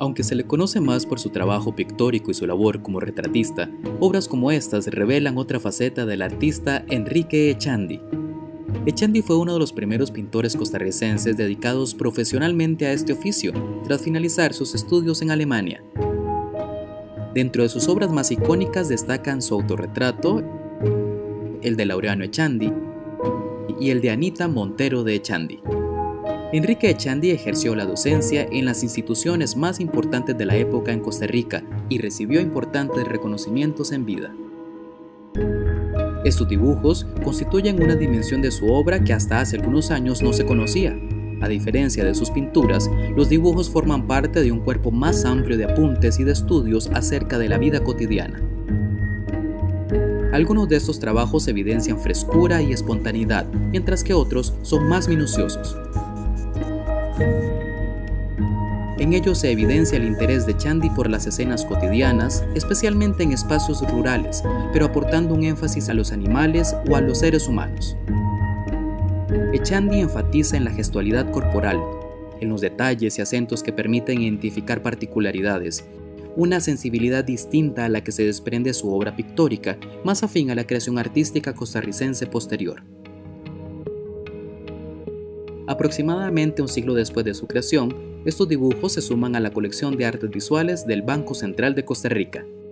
Aunque se le conoce más por su trabajo pictórico y su labor como retratista, obras como estas revelan otra faceta del artista Enrique Echandi. Echandi fue uno de los primeros pintores costarricenses dedicados profesionalmente a este oficio, tras finalizar sus estudios en Alemania. Dentro de sus obras más icónicas destacan su autorretrato, el de Laureano Echandi y el de Anita Montero de Echandi. Enrique Echandi ejerció la docencia en las instituciones más importantes de la época en Costa Rica y recibió importantes reconocimientos en vida. Estos dibujos constituyen una dimensión de su obra que hasta hace algunos años no se conocía. A diferencia de sus pinturas, los dibujos forman parte de un cuerpo más amplio de apuntes y de estudios acerca de la vida cotidiana. Algunos de estos trabajos evidencian frescura y espontaneidad, mientras que otros son más minuciosos. En ellos se evidencia el interés de Echandi por las escenas cotidianas, especialmente en espacios rurales, pero aportando un énfasis a los animales o a los seres humanos. Echandi enfatiza en la gestualidad corporal, en los detalles y acentos que permiten identificar particularidades, una sensibilidad distinta a la que se desprende su obra pictórica, más afín a la creación artística costarricense posterior. Aproximadamente un siglo después de su creación, estos dibujos se suman a la colección de artes visuales del Banco Central de Costa Rica.